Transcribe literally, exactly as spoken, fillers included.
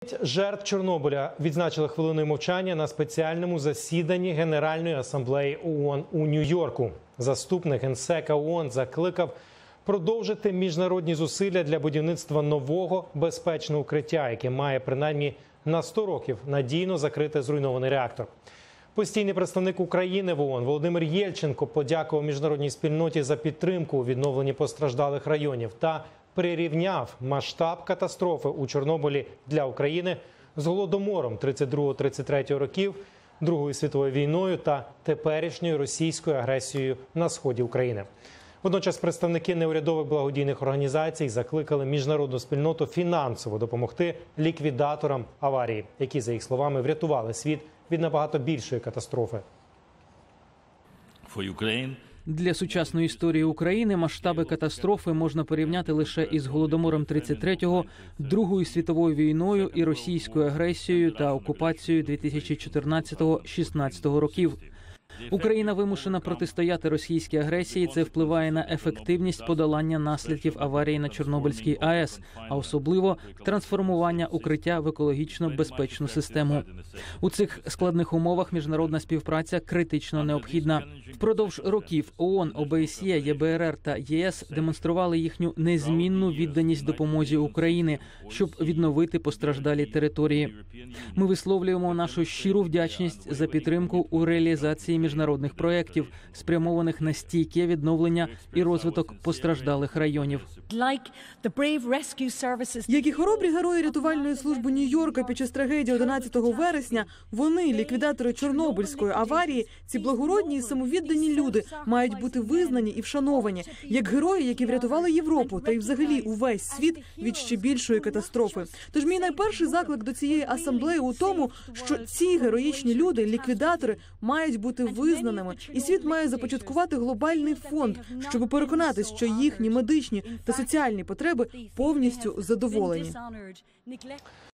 Жертв Чорнобиля відзначили хвилиною мовчання на спеціальному засіданні Генеральної асамблеї ООН у Нью-Йорку. Заступник генсека ООН закликав продовжити міжнародні зусилля для будівництва нового безпечного укриття, яке має принаймні на сто років надійно закрити зруйнований реактор. Постійний представник України в ООН Володимир Єльченко подякував міжнародній спільноті за підтримку у відновленні постраждалих районів та прирівняв масштаб катастрофи у Чорнобилі для України з Голодомором тридцять другого - тридцять третього років, Другою світовою війною та теперішньою російською агресією на сході України. Водночас представники неурядових благодійних організацій закликали міжнародну спільноту фінансово допомогти ліквідаторам аварії, які, за їх словами, врятували світ від набагато більшої катастрофи. Для сучасної історії України масштаби катастрофи можна порівняти лише із Голодомором тридцять третього, Другою світовою війною і російською агресією та окупацією дві тисячі чотирнадцятого - шістнадцятого років. Україна вимушена протистояти російській агресії. Це впливає на ефективність подолання наслідків аварії на Чорнобильській АЕС, а особливо трансформування укриття в екологічно безпечну систему. У цих складних умовах міжнародна співпраця критично необхідна. Впродовж років ООН, ОБСЄ, ЄБРР та ЄС демонстрували їхню незмінну відданість допомозі Україні, щоб відновити постраждалі території. Ми висловлюємо нашу щиру вдячність за підтримку у реалізації міжнародних проєктів, спрямованих на стійке відновлення і розвиток постраждалих районів. Як і хоробрі герої рятувальної служби Нью-Йорка під час трагедії одинадцятого вересня, вони, ліквідатори Чорнобильської аварії, ці благородні і самовіддані люди, мають бути визнані і вшановані, як герої, які врятували Європу та й взагалі увесь світ від ще більшої катастрофи. Тож мій найперший заклик до цієї асамблеї у тому, що ці героїчні люди, ліквідатори, мають бути визнаними, і світ має започаткувати глобальний фонд, щоб переконатись, що їхні медичні та соціальні потреби повністю задоволені.